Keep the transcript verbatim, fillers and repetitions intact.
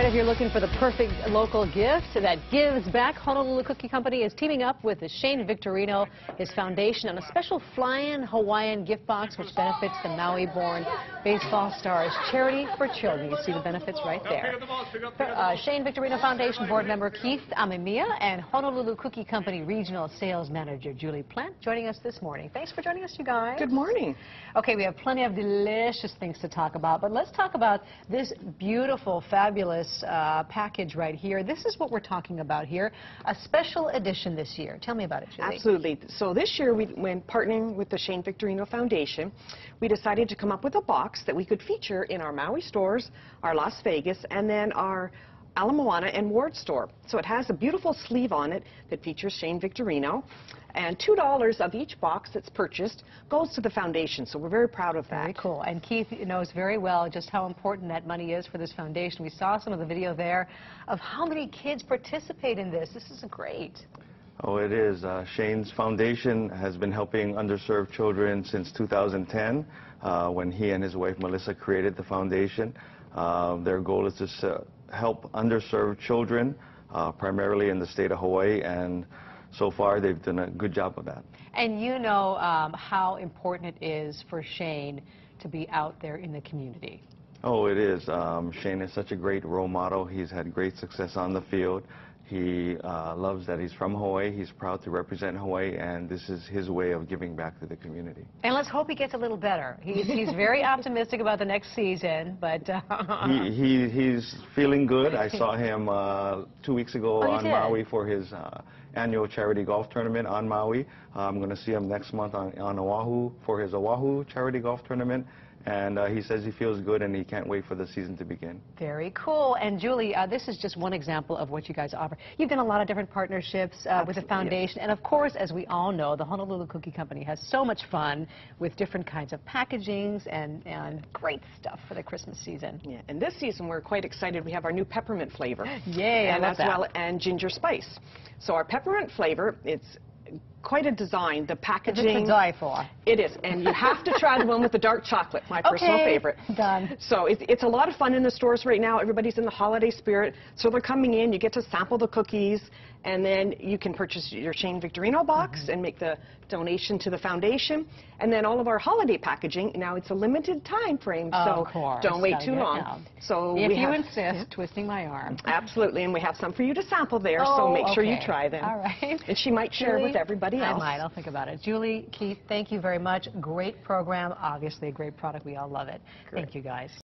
right, if you're looking for the perfect local gift that gives back, Honolulu Cookie Company is teaming up with the Shane Victorino, his foundation, on a special fly-in Hawaiian gift box which benefits the Maui-born baseball stars. Charity for Children. You see the benefits right there. Uh, Shane Victorino Foundation board member Keith Amemiya and Honolulu Cookie Company Regional Sales Manager Julie Plant joining us this morning. Thanks for joining us, you guys. Good morning. Okay, we have plenty of delicious things to talk about, but let's talk about this beautiful, fabulous uh, package right here. This is what we're talking about here, a special edition this year. Tell me about it, Julie. Absolutely. So this year, we, when partnering with the Shane Victorino Foundation, we decided to come up with a box that we could feature in our Maui stores, our Las Vegas, and then our Ala Moana and Ward store. So it has a beautiful sleeve on it that features Shane Victorino, and two dollars of each box that's purchased goes to the foundation, so we're very proud of that. Very cool. And Keith knows very well just how important that money is for this foundation. We saw some of the video there of how many kids participate in this. This is great. Oh, it is. Uh, Shane's foundation has been helping underserved children since two thousand ten, uh, when he and his wife Melissa created the foundation. Uh, their goal is to help underserved children, uh, primarily in the state of Hawaii, and so far they've done a good job of that. And you know um, how important it is for Shane to be out there in the community. Oh, it is. Um, Shane is such a great role model. He's had great success on the field. He uh, loves that he's from Hawaii. He's proud to represent Hawaii, and this is his way of giving back to the community. And let's hope he gets a little better. He's, he's very optimistic about the next season, but... Uh, he, he, he's feeling good. I saw him uh, two weeks ago oh, on did? Maui for his uh, annual charity golf tournament on Maui. Uh, I'm going to see him next month on, on Oahu for his Oahu charity golf tournament. And uh, he says he feels good and he can't wait for the season to begin. Very cool. And Julie, uh, this is just one example of what you guys offer. You've done a lot of different partnerships uh, with the foundation. Yes. And of course, as we all know, the Honolulu Cookie Company has so much fun with different kinds of packagings and, and great stuff for the Christmas season. Yeah, and this season we're quite excited. We have our new peppermint flavor. Yay, and I love as that. well, and ginger spice. So our peppermint flavor, it's quite a design. The packaging. It's to die for. It is, and you have to try the one with the dark chocolate, my personal okay, favorite. Done. So it's, it's a lot of fun in the stores right now. Everybody's in the holiday spirit, so they're coming in. You get to sample the cookies, and then you can purchase your Shane Victorino box mm-hmm. and make the donation to the foundation. And then all of our holiday packaging. Now it's a limited time frame, oh, so of course. don't wait Gotta too long. Out. So if we you have, insist, yeah. twisting my arm. Absolutely, and we have some for you to sample there. Oh, so make sure okay. you try them. All right. And she might share Julie, with everybody else. I might. I'll think about it. Julie, Keith, thank you very much. Great program. Obviously, a great product. We all love it. Great. Thank you, guys.